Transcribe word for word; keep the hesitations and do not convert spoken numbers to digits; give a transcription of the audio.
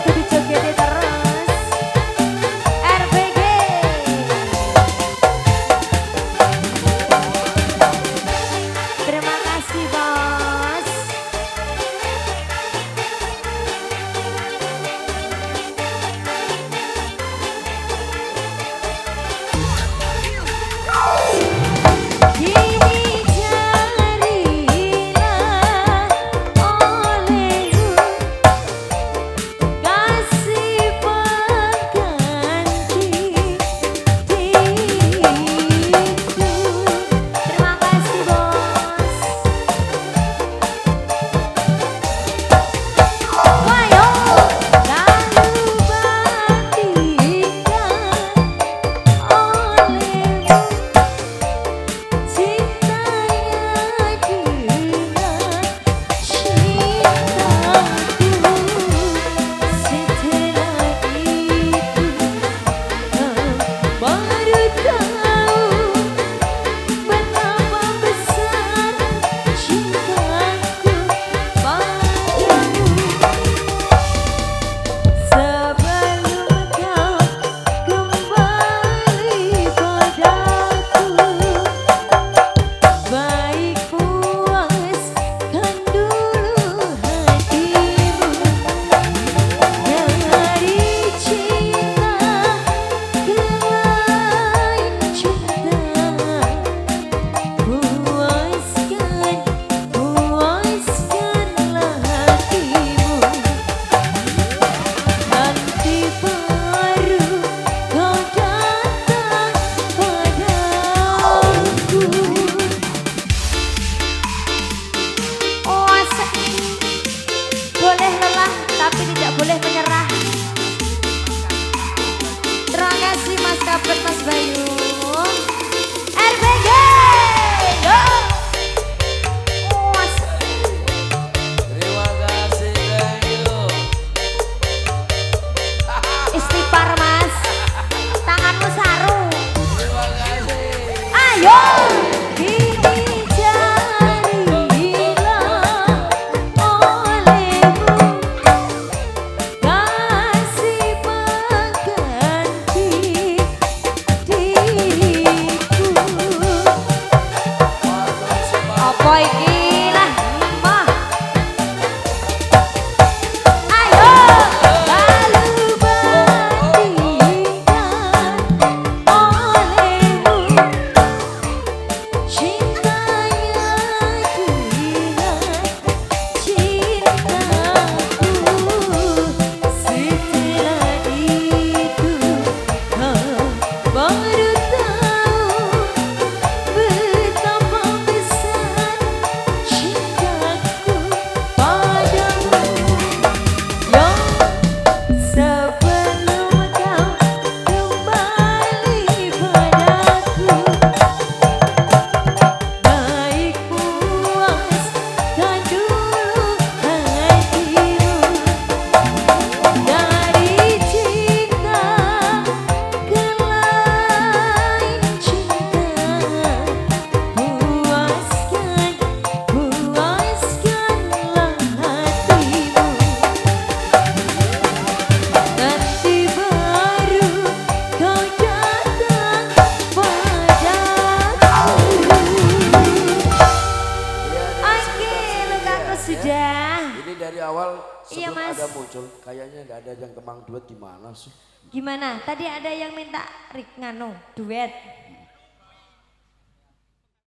kudu joget terus. R B G. Terima kasih bos. Tapi tidak boleh menyerah. Terima kasih Mas Kapten, Mas Bayu. R B G, go. Oh, terima kasih, thank you. Istighfar Mas, tanganmu saru. Terima kasih. Ayo. Apa iki lah mah. Ayo lalu bandingkan olehmu cintanya dengan cintaku. Setelah itu kau baru tahu betapa besar cintaku padamu. Yang sebelum kau kembali padaku, baik puaskan dulu hatimu. Dari cinta ke lain cinta, puaskan, puaskanlah hatimu. Nanti baru kau datang padaku. Oke, lukaku sudah. Ini dari awal Iya, sebelum Mas. ada muncul, kayaknya nggak ada yang kemang duet gimana sih? Gimana? Tadi ada yang minta Rik nganu duet.